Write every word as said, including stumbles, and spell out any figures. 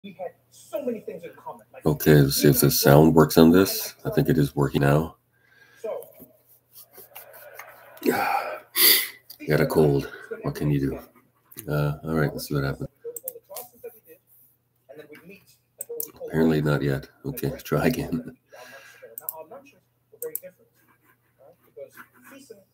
we had so many things in common. Like, okay, let's see if the sound works on this. I think it is working now. so, Got a cold. What can you do? Uh, all right, let's see what happens. Apparently not yet. Okay, let's try again.